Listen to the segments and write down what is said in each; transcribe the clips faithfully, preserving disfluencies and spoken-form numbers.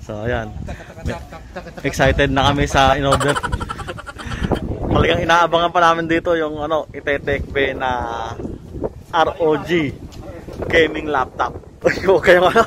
So, ayan. Excited na kami sa in-order. Talagang inaabangan pa namin dito yung ano, ite-take na R O G gaming laptop. Ayoko kayo ano.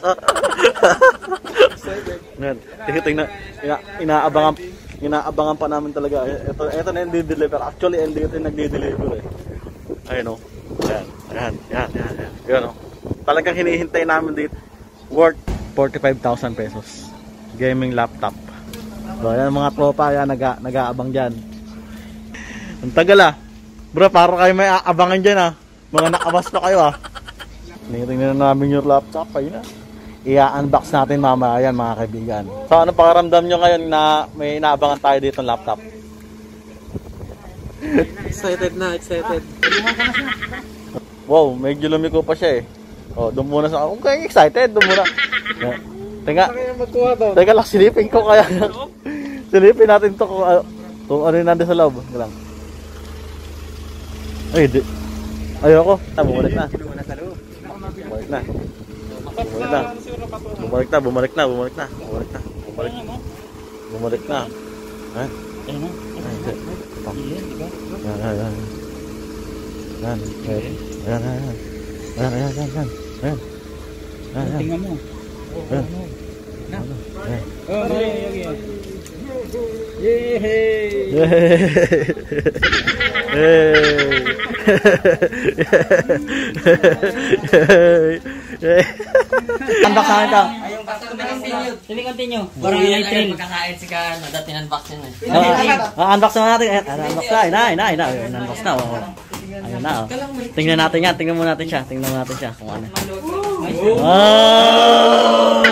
Ngayon, tingnan, ina, inaabangan, inaabangan pa namin talaga. Ito, ito na yung di-deliver. Actually, hindi ito yung nagdi-deliver eh. Ayun o. Ayan, ayan, ayan, ayan, ayan. Ayan o. Talagang hinihintay namin dito. Worth forty-five thousand pesos. Gaming laptop. So, ayan mga tropa, ayan, nag- nag-aabang dyan. Ang tagal ah. Bro, para kayo may aabangan dyan ah. Mga nakabas na kayo ah. Tingnan na namin yung laptop. Ayun na. I-unbox natin mamaya yan mga kaibigan. So ano pakaramdam nyo ngayon na may inaabangan tayo dito ng laptop? Excited na, excited. Wow, medyo lumiko pa siya eh. Oh, doon muna sa... Okay, excited. Doon muna. Teka. Teka lang, silipin ko kaya. Silipin natin to kung, uh, kung ano yung nandun sa loob. Galang. Ay, di. Ayoko. Ah, bumalik na. Bumalik na. Bumalik na. Bumalik na, bumalik na, bumalik na. Bumalik na. Bumalik na. Bumalik na. Ha? Ayun na. Yan, yan, yan. Yan, yan. Yan, yan, yan. Yan, yan, yan, yan. Yan. Yan, yan. Tingnan mo. Yan. Yan. Oh, okay, okay. Yay! Yay! Unbox namin ito. Ayong continue. Sige, continue. Parang i-train. Magkakain si Kan. Ada tin-unbox yun eh. Unbox na natin. Unbox na. Ina, ina, ina. Unbox na. Ayan na. Tingnan natin yan. Tingnan mo natin siya. Tingnan mo natin siya. Kung ano. Wow!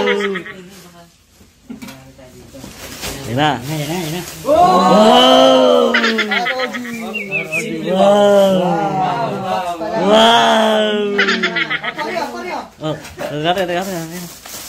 Ayan na. Ayan na, ayan na. Wow! Wow! Wow! Oh, natin, natin, natin.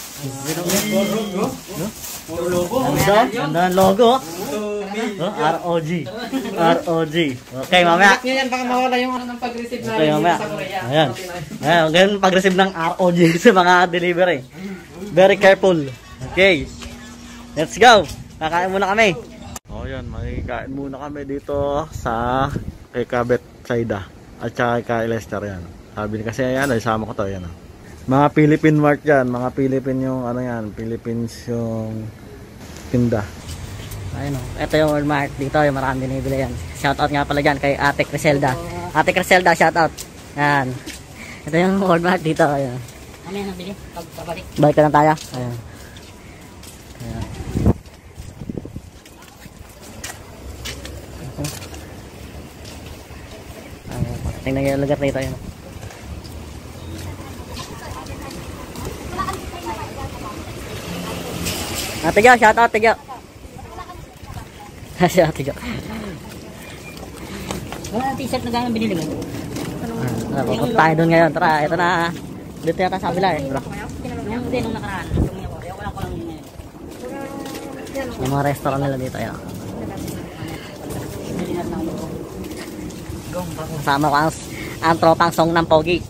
Ganda ang logo. R O G. R O G. Okay, mamaya. Yan, baka mawala yung ano ng pag-receive na okay, mamaya. Ayan. Ayan, ganyan pag-receive ng R O G sa mga delivery. Very careful. Okay. Let's go. Kakain muna kami. O yan, makikain muna kami dito sa kay Kabet Saida at saka kay Lester yan. Sabi ni kasi yan, isama ko to yan. Mga Philippine Mart yan, mga Philippine yung ano yan, Philippines yung tinda. Ayun o, ito yung Walmart dito, yung marami binibili yan. Shoutout nga pala dyan kay Ate Criselda. Ate Criselda, shoutout. Yan. Ito yung Walmart dito. Ayun. Ano yan nabili? Pagbalik. Balik ka lang tayo. Ayun. Ayun. Tingnan yung lugar dito. Ayun. Ate Jo, shoutout Ate Jo. Si Ate Jo. Wala na t-shirt na gano'ng binili mo? Ah, pupunta tayo doon ngayon. Tara, ito na. Dito yata sa kabila eh, bro. Hindi, nung nakaraan. Wala ko lang yun ngayon. Yung mga restaurant nila dito. Ayun. Kasama ko ang, ang tropang song ng Pogi.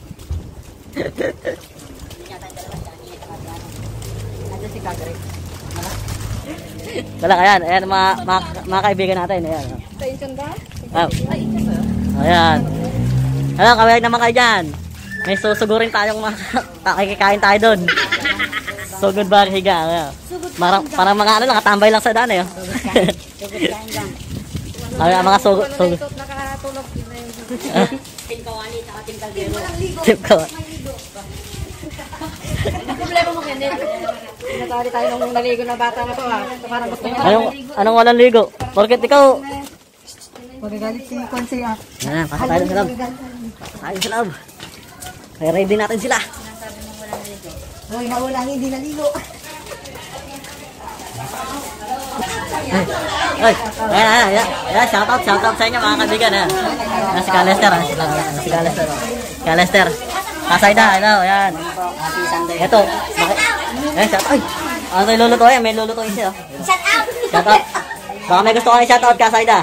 Wala ka yan. Ayan mga, mga, mga kaibigan natin. Ayan. Oh. Ayan. Ayan, kawag naman kayo dyan. May susugurin tayong makikikain tayo doon. Sugod ba higa? Ayan. Parang, parang mga ano lang, katambay lang sa daan eh. Ayan, mga sugod. Sugod. Tim Kawani, saka Tim Caldero. Tim Kawani. Problema mo ganyan. Sinasali tayo nung naligo na bata na to ha. Parang gusto niya. Anong, anong walang ligo? Porket ikaw... Magagalit si Kwansi ha. Ayan, pasok tayo sa loob. Tayo sa loob. Kaya ready natin sila. Hoy, mawala hindi naligo. Ay, ay, ayan, ayan, ayan, shout out, shout out sa inyo mga kaibigan. Ayan, ayan si Kalester, ayan si Kalester. Kalester. Kasayda, hello, ayan. Ito, ayan, shout out. Ay, ano tayo lulutuin? May lulutuin siya. Shout out! Shout out. Baka may gusto kayo shout out Kasayda.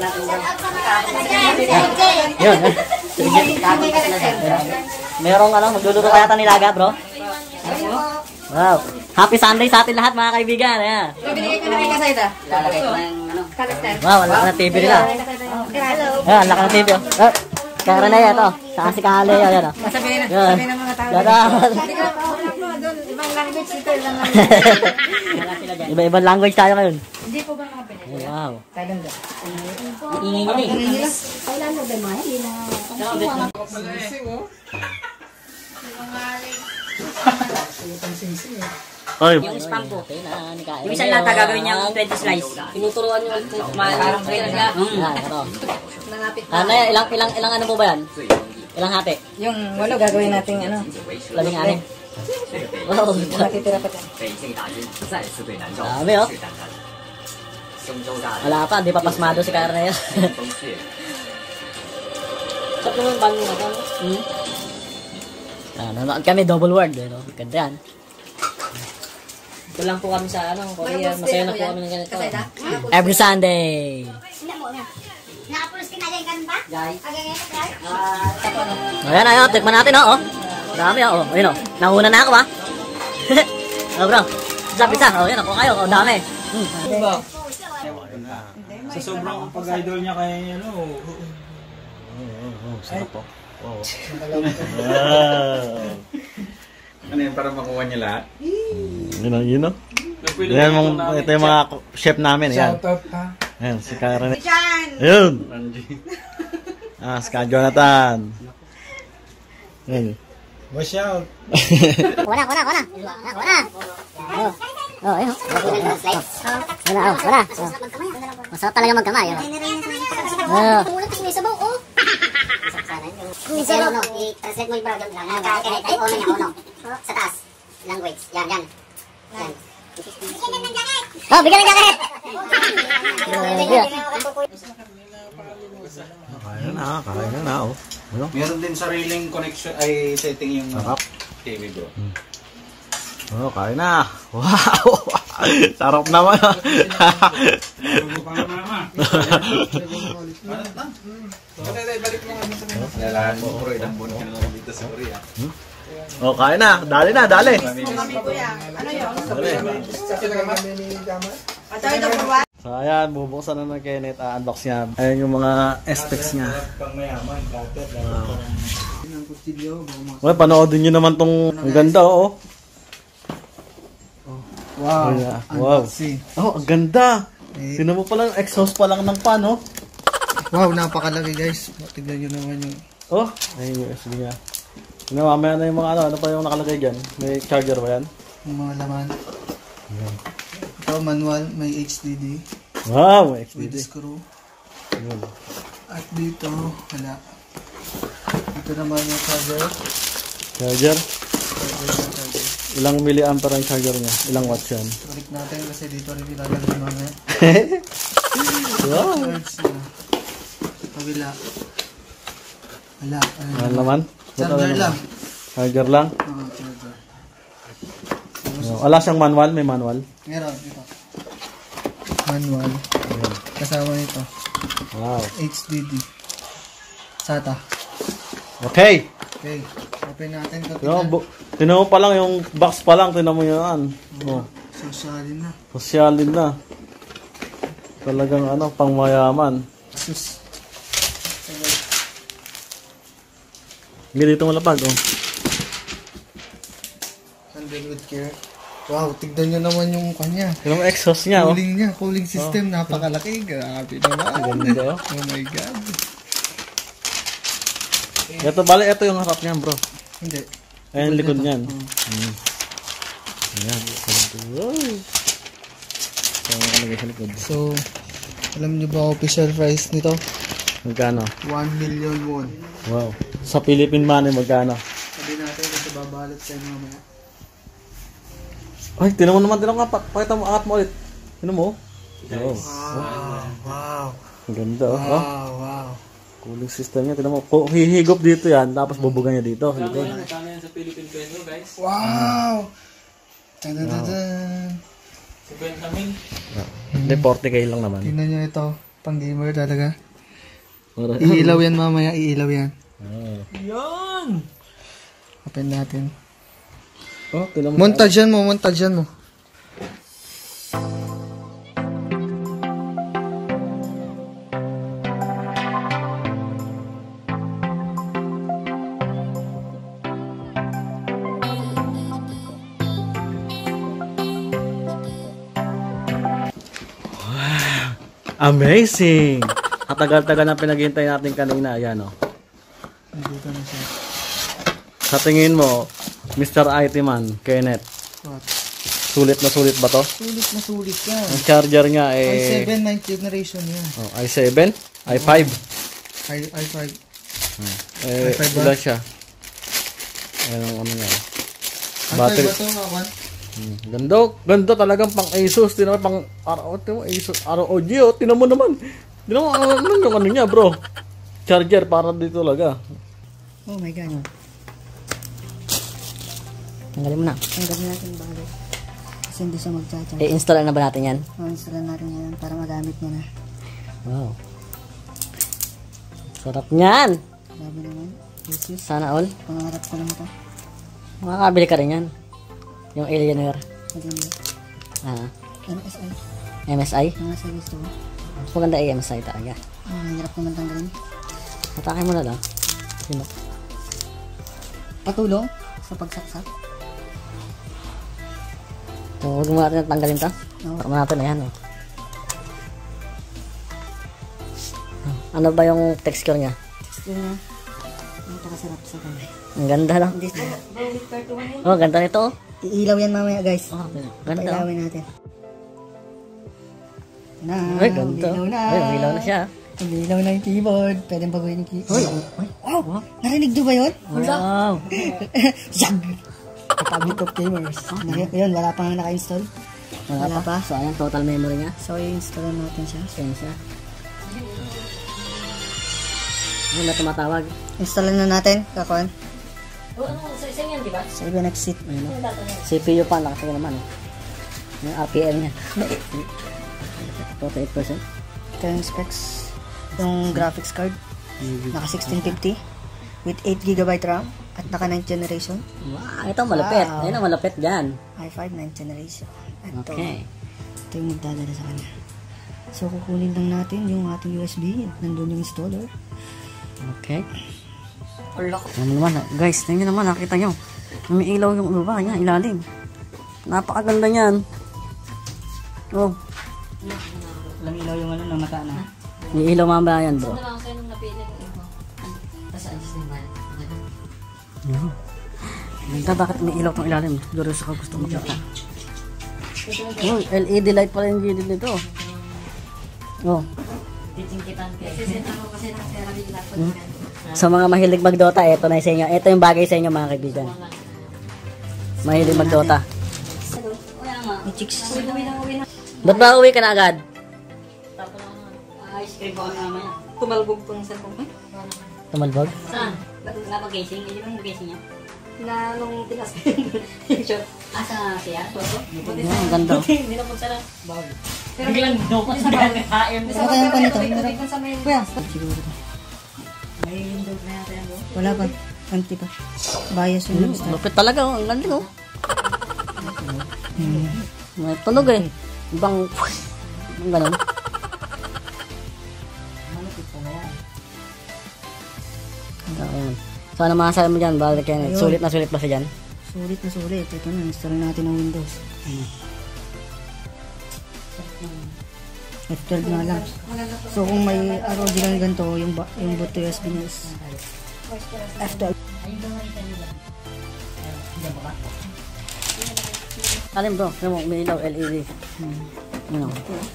Yun. Merong ano, magluluto kaya ito nilaga bro? Wow. Happy Sunday sa atin lahat mga kaibigan. Ayan. Binigay ko na kay Kasayda. Lalagay ko na yung ano. Kalastan. Wow, ang laki ng T V nila. Hello. Ayan, ang laki ng T V. Oh. Kaya na yan, ito. Saka si Kale. Ayan, o. Sabihin na, Yan. sabihin ng mga tao. Yan. Hindi ka pa doon. Ibang language dito. Ibang language. Iba-ibang language tayo ngayon. Hindi po ba mga pinag? Wow. Kailan ba? Ingay nyo eh. Kailan mo ba mga? Hindi na. Ay, Yung spam ko. Yung isang lata gagawin niya yung twenty slice. Tinuturuan yung parang train niya. Yan, ito. Nangapit na. Ano, ilang, ilang, ilang ano po ba yan? Ilang hati? Yung walo gagawin nating ano. Labing anim. Wow. Matitira pa tayo. Dami oh. Wala pa, di pa pasmado si Kara na yan. Saan naman bang mo ito? Hmm? Ah, nanonood kami, double word. Eh, no? Ganda yan. Ito lang po kami sa ano, Korea. Masaya na po kami ng ganito. Every Sunday. Nakapulos ka na dyan, ganun ba? Guys. Agay guys. Ayan, ayan. Tikman natin, oh. oh. Dami, oh. Ayun, oh. Nahuna na ako, ha? Oh, bro. Isa-isa. Oh, yan. Ako kayo. Oh, dami. Hmm. Sa sobrang pag-idol niya kay ano. sarap po. Oo. Ano yan, para makuha niya lahat? Yun o, yun o. Yan, mga, ito yung mga chef namin. Yan. Shoutout ha. Yan, si Karen. Ayun. Ah, si Ka Jonathan. Yan. Watch out. Wala, wala, wala. Wala. Oh, oh, ayun. Wala, oh, wala. Oh. Masarap talaga magkamay. Oh. Oh. Tumulot yung sabaw, oh. Yung zero, no? I-translate mo yung brother lang. Kahit ay ono niya, ono. Sa taas. Language. Yan, yan. Yan. Bigyan ng jacket. Oh, bigyan ng jacket. Kaya na, kaya na, oh. Ano? Meron din sariling connection ay setting yung Sarap. T V bro. Oh, kaya na. Wow! Sarap naman. Bago pa mama. Lalahan mo bro, ilang buwan ka na lang dito sa Korea. Oh, kaya na. Dali na, dali. So, ayan, bubuksan na ng Kenneth. Uh, unbox niya. Ayan yung mga aspects niya. Pang mayaman, katot. Well, panoodin nyo naman tong ang ganda, oh. Wow. Oh, yeah. Wow. Oh, ang ganda. Tingnan mo pa lang, exhaust pa lang ng pan, oh. Wow, napakalaki guys. Tignan nyo naman yung... Oh, ay U S B niya. Tingnan, mamaya na yung mga ano, ano pa yung nakalagay dyan? May charger ba yan? yung mga laman. Ito, manual, may H D D. Wow, may H D D. With screw. Yun. At dito, wala. Ito naman yung charger. Charger? Charger na charger. Ilang milliampere ang charger niya? Ilang watts yan? Balik natin kasi dito rin ilalagay mamaya. Wow. Charge na. Kabila. Wala. Ano Ano naman? Charger lang. Charger lang? Oo, charger. Wala siyang manual? May manual? Meron, dito. Manual. Ayan. Kasama nito. Wow. H D D. SATA. Okay. Okay. Open natin ito. Tinan mo, tinan mo pa lang yung box pa lang. Tinan mo yan. Oh. Sosyalin na. Sosyalin na. Talagang ano, pang mayaman. Sus. Hindi dito malapag, oh. Handle with care. Wow, tignan nyo naman yung kanya. Tinan mo exhaust niya, oh. Cooling niya, cooling system, napakalaki. Grabe naman. Ganda, oh. Oh my God. Ito, bali, ito yung harap niyan, bro. Hindi. Ayan, likod niyan. Oh. Hmm. Ayan, wow. So, nakalagay sa likod. So, alam nyo ba official price nito? Magkano? one million won. Wow. Sa Philippine money, magkano? Sabi natin kasi babalot sa inyo mamaya. Ay, tinan mo naman, tinan mo nga. Pa- Pakita mo, angat mo ulit. Tinan mo, oh. Wow. Wow, wow, Ang ganda, oh. Oh. wow, wow. Cooling system niya. Tinan mo, ko- hihigop dito yan, tapos bubugan niya dito. Dito. Wow! Tadadadan! Hindi, forty K lang naman. Tingnan nyo ito. Pang gamer talaga. Para- Iilaw yan mamaya, iilaw yan. Oh. Open natin. Oh, tinan mo. Montagean mo, montagean mo. Amazing! Katagal-tagal na pinaghihintay natin kanina. Ayan, oh. Nandito na siya. Sa tingin mo, Mister I T Man, Kenneth, What? sulit na sulit ba to? Sulit na sulit yan. Ang charger nga i eh... seven ninth generation yan. Oh, i seven? i five? I, i5. Eh, i five ba? ilan siya? Ayan ang ano niya. i5 Battery. ba ito, kawan? Hmm. Ganda, ganda talagang pang Asus. Tinan mo, pang R O G, Asus, R O G, oh. Tinan mo naman. Tinan mo, ano ano yung ano niya, bro. Charger para dito talaga. Oh my God. Oh. Tanggalin mo na. Tanggalin natin bali. Kasi hindi siya mag-charge. I-install na ba natin yan? I-install natin yan para magamit niya na. Wow. Sarap niyan. Grabe naman. Asus. Sana all. Pangarap ko lang ito. Makakabili ka rin yan. Yung Alienware. Maganda. Ah, M S I. M S I. Mga sa gusto ko. Mas maganda ay M S I talaga. Ah, hirap naman tanggalin. Atake mo na lang. Sino? Patulong sa pagsaksak. So, huwag mo natin tanggalin to. Oo. Para natin, ayan. Oh. Ano ba yung texture niya? Texture na. Ang takasarap sa kamay. Ang ganda lang. Hindi na. Oh, ganda nito. Oh. Iilaw yan mamaya guys. Oh, ganda. Oh. Pailawin natin. Na, Ay, ganda. umilaw na. Ay, umilaw na siya. Umilaw na yung keyboard. Pwedeng baguhin yung keyboard. Ay, Wow! Narinig nyo ba yun? wow. Yag! Tablet of gamers. Ngayon, yun, wala pa nga naka-install. Wala, Wala pa. pa. So, ayan, total memory niya. So, i-installan natin siya. Ayan siya. Ano na tumatawag? Installan na natin, kakuan. Oh, ano, sa isa yan, di ba? So, iba next seat. C P U pa, lakas ko naman. Oh. Yung R P M niya. forty-eight percent. Ito yung specs. Yung graphics card. Naka sixteen fifty. With eight gigabyte RAM. At naka ninth generation. Wow, ito malapit. Wow. Ayun ang malapit dyan. i five ninth generation. Ito. Okay. Ito yung magdadala sa kanya. So, kukunin lang natin yung ating U S B. Nandun yung installer. Okay. Ano naman, guys, tingnan naman, nakita nyo. May ilaw yung lupa niya, ilalim. Napakaganda niyan. Oh, Walang ilaw yung ano na mata na. may ilaw mamaya yan, bro. Oh. Ganda, bakit may ilaw tong ilalim? Siguro sa gusto makita. Oh, L E D light pala yung gilid nito. Oh. Hmm. Sa mga mahilig mag-Dota, ito na sa inyo. Ito yung bagay sa inyo, mga kaibigan. Mahilig mag-Dota. May chicks. Ba't ba uwi ka na agad? Tumalbog pang sa kong. Tumalbog? Saan? Napag-casing? Hindi ba nag-casing niya? Na nung tinas yung shot. Ah, sa siya? Toto? Oh, ang ganda. Hindi na punta lang. Bago. Pero biglang doon sa gano'n haim. Ano pa nito? Kuya. Siguro. May window na yata yan. Wala pa. Empty pa. Bias yung Hmm, nag-start. lupit talaga, oh. Ang galing, oh. May tunog, eh. Ibang, ang ganun. Ayan. So, ano masasabi mo dyan, Brother Kenneth? Ayun. Sulit na sulit ba siya dyan? Sulit na sulit. Ito na, install natin ang Windows. F twelve na lang. So kung may R O G lang ganito, yung, ba- yung boot to U S B niya is F twelve. Alim, bro. Alam mo, may ilaw, L E D. Hmm. Ano?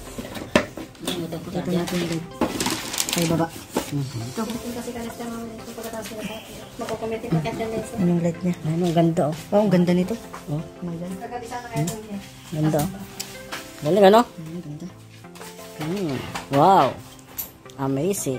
Ito natin yung bed. Ay, baba. Ano yung light niya? Ayun, ang ganda, oh. Oh, ang ganda nito. Oh, Oh my God. ganda, oh. Galing, ano? Ang ganda. Hmm. Wow. Amazing.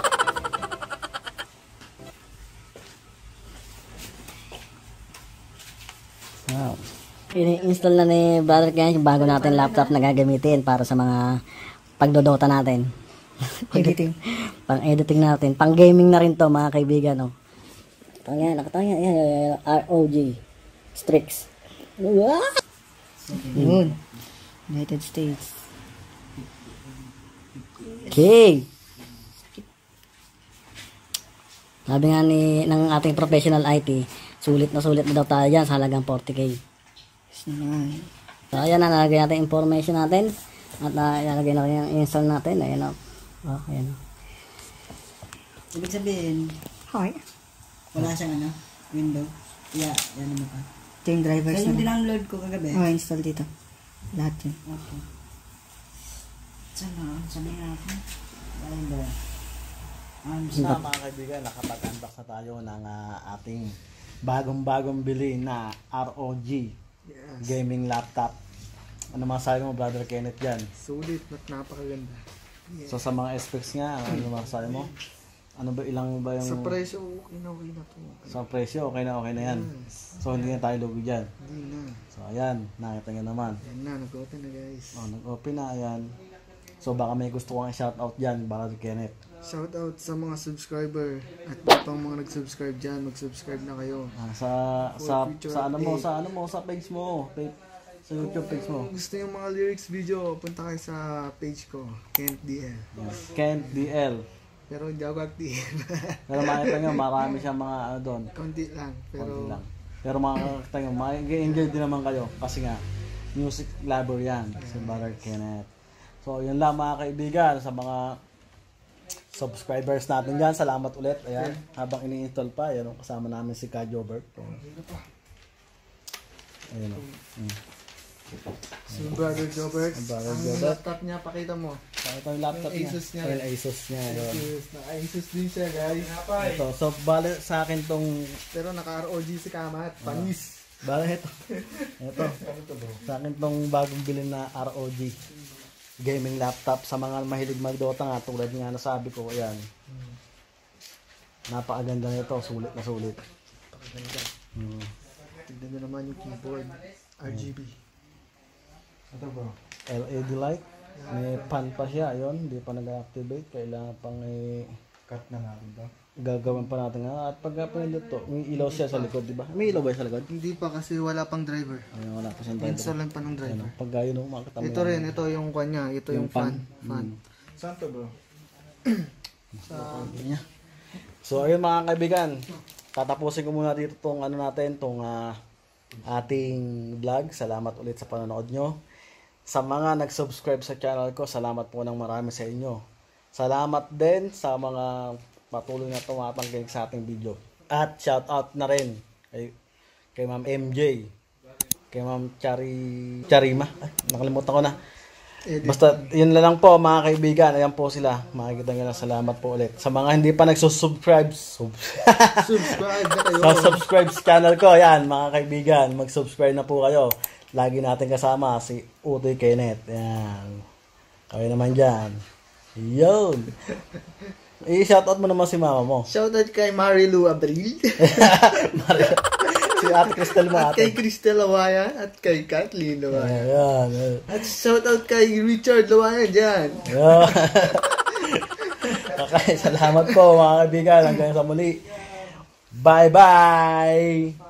Wow. Ini-install na ni Brother Kenneth yung bago natin laptop na gagamitin para sa mga pagdodota natin. Editing. Pang editing natin. Pang gaming na rin to, mga kaibigan. Oh. Pang yan, nakatanga. Yan, yan, yan, R O G. Strix. What? Yun. United States. Okay. Sabi nga ni ng ating professional I T, sulit na sulit na daw tayo dyan sa halagang forty K. So ayan na, nalagay natin information natin. At uh, ilalagay na rin yung install natin. Ayan o. Oh, ayan. Ibig sabihin, Hi. wala siyang ano, window. Yeah, yan naman pa. Ito yung drivers Kaya yung na. dindownload ko kagabi. Oh, install dito. Lahat yun. Okay. Saan na? Saan na ako? Ayun ba? Um, So mga kaibigan, nakapag-unbox na tayo ng uh, ating bagong-bagong bili na R O G gaming laptop. Ano masasabi mo, Brother Kenneth, dyan? Sulit at napakaganda. So sa mga specs nga, ano masasabi mo? Ano ba, ilang ba yung... Sa presyo, okay na okay na to. Sa presyo, okay na okay na yan. So hindi na tayo lugi dyan. Hindi na. So ayan, nakita nyo naman. Yan na, nag-open na guys. Oh, nag-open na, ayan. So baka may gusto kong shoutout dyan, Brother Kenneth. Shout out sa mga subscriber at iba pang mga nag-subscribe dyan, mag-subscribe na kayo. Ah, sa sa sa ano mo, sa ano mo, sa page mo, page, sa YouTube page mo. Kung gusto yung mga lyrics video, punta kayo sa page ko, Kent D L. Kent D L. Pero hindi ako active. Pero makita nyo, marami siyang mga ano doon. Konti lang. Pero Konti lang. Pero makakita nyo, mag-enjoy din naman kayo. Kasi nga, music lover yan. Si Brother Kenneth. So, yun lang mga kaibigan. Sa mga subscribers natin dyan, salamat ulit. Ayan, habang ini-install pa, ayan, kasama namin si Ka Jobert. Ayan o. Hmm. si Brother Jobert, Si Brother ang Jobert. laptop niya, pakita mo. Ito yung laptop Yung niya. Asus niya. Yung Asus niya. Yun. Asus, naka-Asus din siya guys. Ito, so bale sa akin tong Pero naka-R O G si Kamat, panis. bale ito. Ito. Sa akin tong bagong bilhin na R O G gaming laptop sa mga mahilig mag-Dota nga tulad nga nasabi ko, ayan. Napakaganda nito, sulit na sulit. Napakaganda. Hmm. Tignan nyo naman yung keyboard, R G B. Ito bro. L E D light. May pan pa siya, yun. Hindi pa nag-activate. Kailangan pang i- Cut na natin to. gagawin pa natin nga. At pagka pinindot to, may ilaw siya sa likod, di ba? May ilaw ba sa likod? Hindi pa kasi wala pang driver. Ayun, wala pa siyang driver. Install lang pa ng driver. Ayun, pagka yun, oh, makita mo Ito yan. rin, ito yung kanya, ito yung, Yung fan. fan. fan. Mm. Saan to bro? Sa niya. So ayun mga kaibigan, tatapusin ko muna dito tong ano natin, tong ah, ating vlog. Salamat ulit sa panonood nyo. Sa mga nag-subscribe sa channel ko, salamat po ng marami sa inyo. Salamat din sa mga patuloy na tumatangkilik sa ating video. At shout out na rin kay, kay Ma'am M J, kay Ma'am Chari, Charima. Ay, nakalimutan ko na. edit. Basta, yun na lang po mga kaibigan. Ayan po sila. Makikita nyo na, salamat po ulit. Sa mga hindi pa nagsusubscribe, sub Subscribe na kayo. sa subscribe sa channel ko, ayan mga kaibigan, mag-subscribe na po kayo. Lagi natin kasama si Utoy Kenneth. Ayan. Kayo naman dyan. Yun. I-shoutout mo naman si mama mo. Shoutout kay Marilu Abril. Maria. Si Ate Cristel mo, At kay ate. Cristel Lawayan. At kay Kathleen Lawayan. Ayan. Ayan. At shoutout kay Richard Lawayan dyan. Ayan. Okay, salamat po mga kaibigan. Hanggang sa muli. Bye-bye!